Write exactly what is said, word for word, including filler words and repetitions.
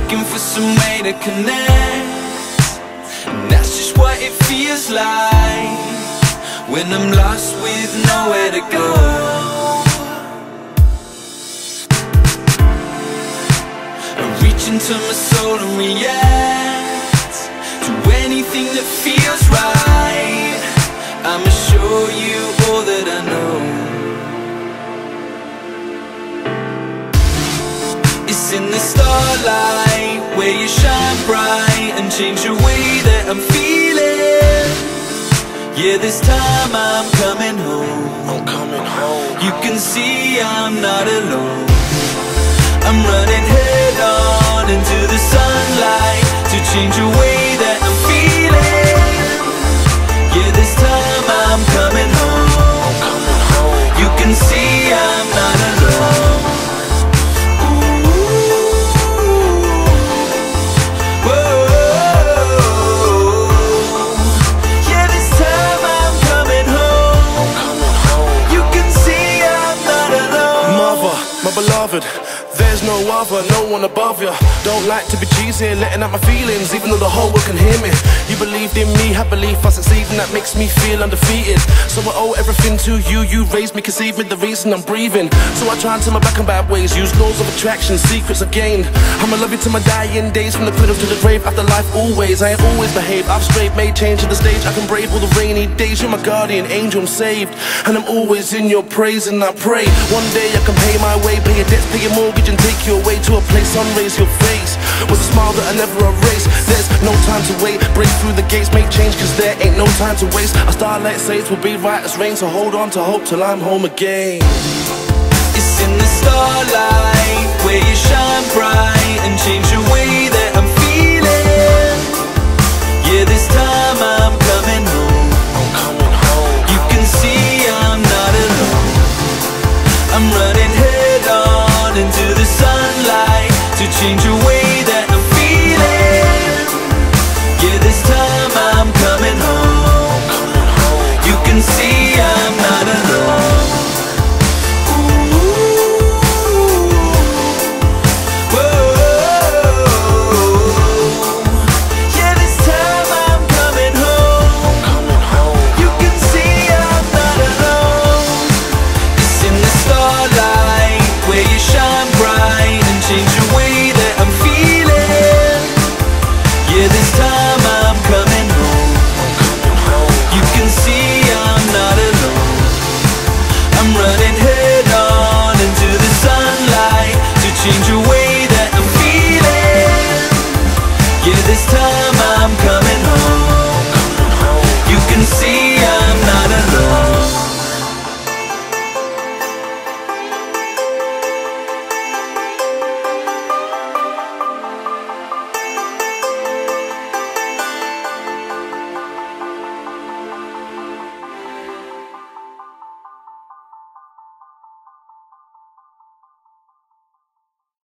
looking for some way to connect, and that's just what it feels like when I'm lost with nowhere to go. I reach into my soul and react to anything that feels right. I'ma show you all that I know. It's in the starlight where you shine bright and change the way that I'm feeling. Yeah, this time I'm coming home. I'm coming home. You can see I'm not alone. I'm running head on into the sunlight to change the way that I'm feeling. Yeah, this time I'm coming home. I'm coming home. You can see I'm not alone. Beloved, there's no other, no one above you. Don't like to be cheesy, letting out my feelings, even though the whole world can hear me. You believed in me, had belief I succeed, and that makes me feel undefeated. So I owe everything to you, you raised me, conceived me, the reason I'm breathing. So I try and turn my back on bad ways, use laws of attraction, secrets I've gained. I'ma love you to my dying days, from the cradle to the grave, after life always. I ain't always behaved, I've strayed, made change to the stage. I can brave all the rainy days, you're my guardian angel, I'm saved. And I'm always in your praise, and I pray one day I can pay my way, pay your debts, pay your mortgage, and take you away to a place, sunraise your face was a smile that I never erase. There's no time to wait, break through the gates, make change, cause there ain't no time to waste. A starlight says we'll be right as rain, so hold on to hope till I'm home again. It's in the starlight where you shine bright and change the way that I'm feeling. Yeah, this time I'm coming home. I'm coming home. You can see I'm not alone. I'm running head on into the sunlight to change the way that I'm feeling. Yeah, this time I'm coming home. You can see I'm not alone. Change the way that I'm feeling. Yeah, this time I'm coming home. You can see